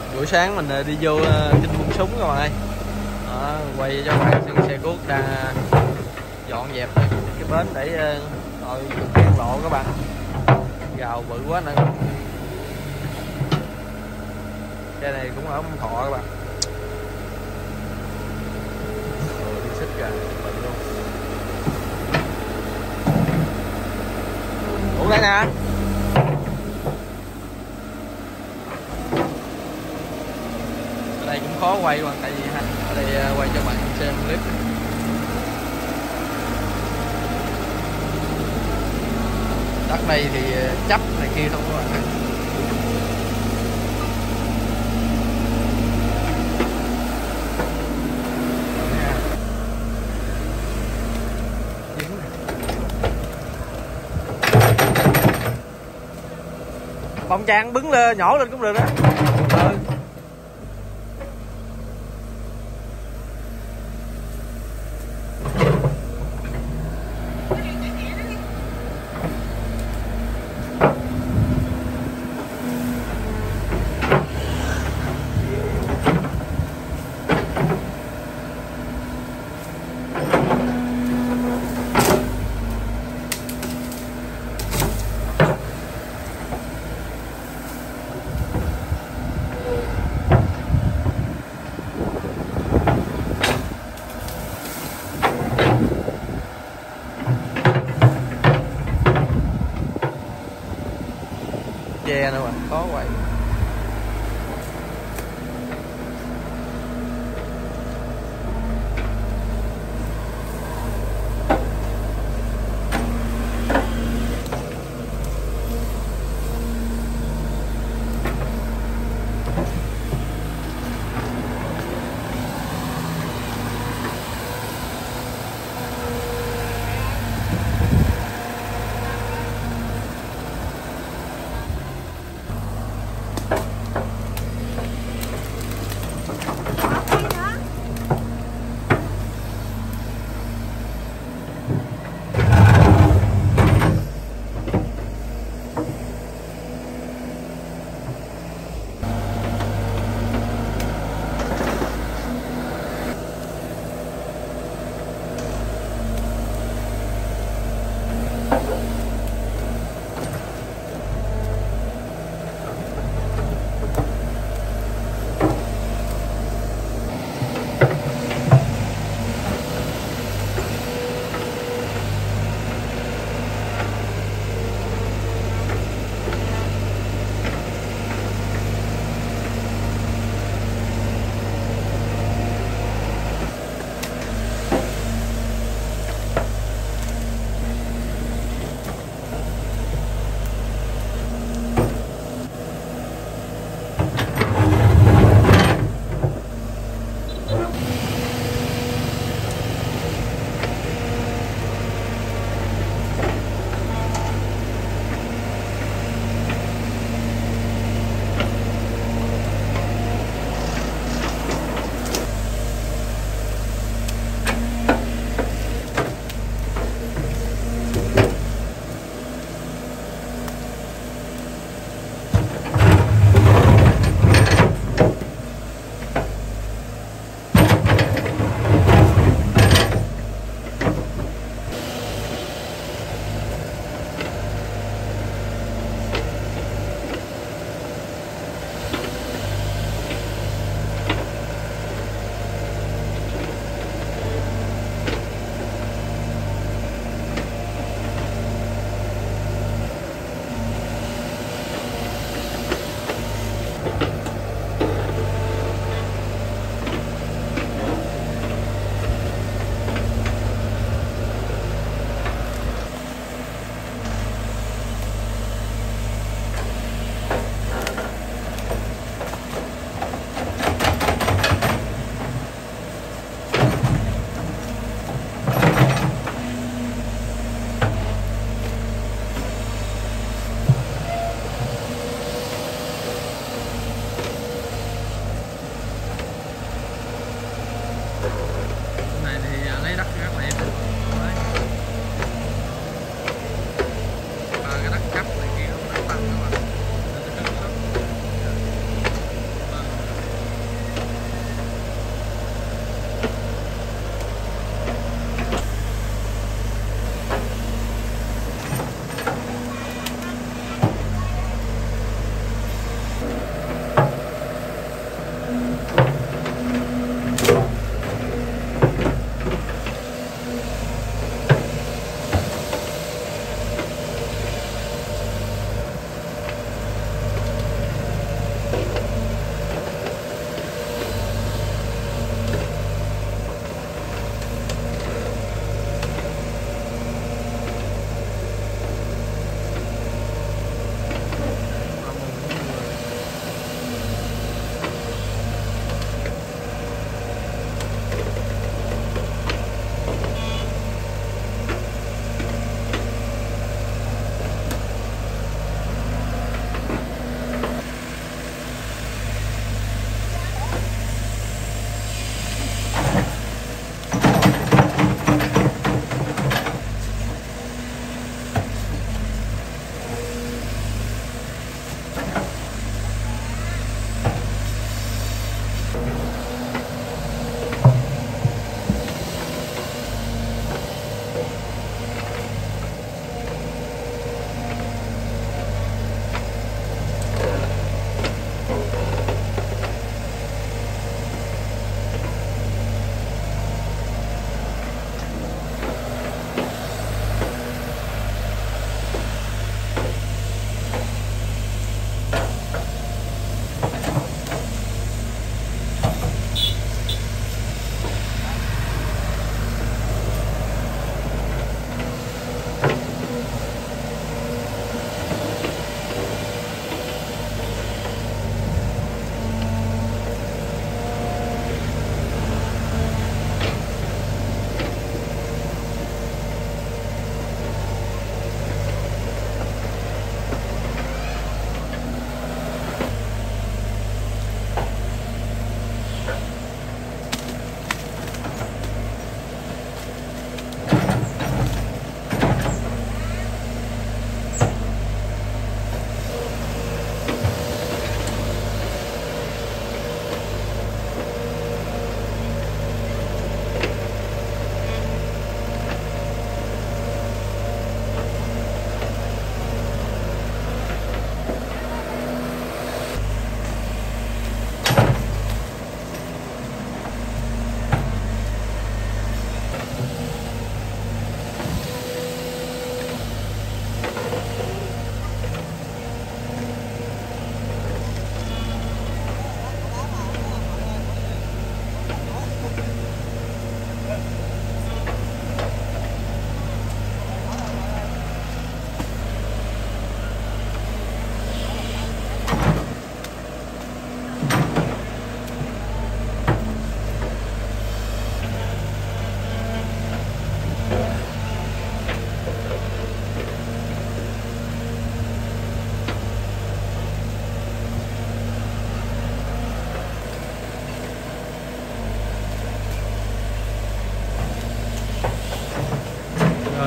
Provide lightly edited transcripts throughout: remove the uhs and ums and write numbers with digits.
Buổi sáng mình đi vô Kinh Bung Súng các bạn ơi. Đó, quay cho bạn xem xe cuốc đang dọn dẹp cái bến để rồi gian lộ các bạn. Gào bự quá nè. Xe này cũng ở Ông Thọ các bạn. Đi xích kìa, bự luôn. Ủa đây nè. Ở đây cũng khó quay bạn, tại vì ở đây quay cho bạn xem clip. Đất đây thì chấp này kia không các bạn. Bông trang bứng lên, nhỏ lên cũng được đó.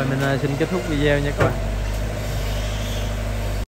rồi mình xin kết thúc video nha các bạn.